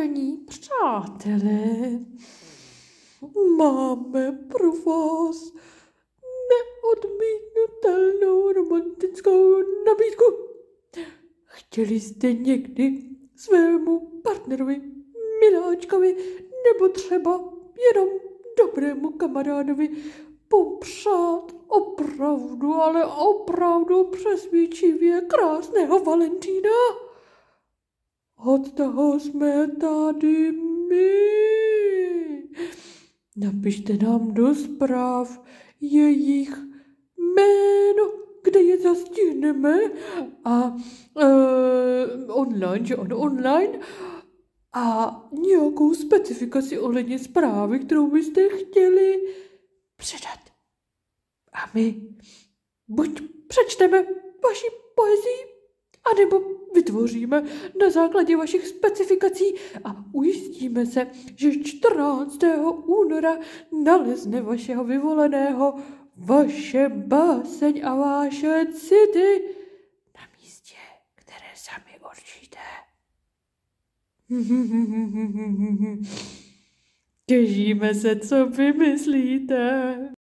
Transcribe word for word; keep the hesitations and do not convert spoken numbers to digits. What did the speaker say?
Vážení přátelé, máme pro vás neodmítnutelnou romantickou nabídku. Chtěli jste někdy svému partnerovi, miláčkovi nebo třeba jenom dobrému kamarádovi popřát opravdu, ale opravdu přesvědčivě krásného Valentína? Od toho jsme tady my. Napište nám do zpráv jejich jméno, kde je zastihneme a uh, online, že ano, online a nějakou specifikaci ohledně zprávy, kterou byste chtěli předat. A my buď přečteme vaši poezii, anebo vytvoříme na základě vašich specifikací a ujistíme se, že čtrnáctého února nalezne vašeho vyvoleného vaše báseň a vaše city na místě, které sami určíte. Těšíme se, co vymyslíte.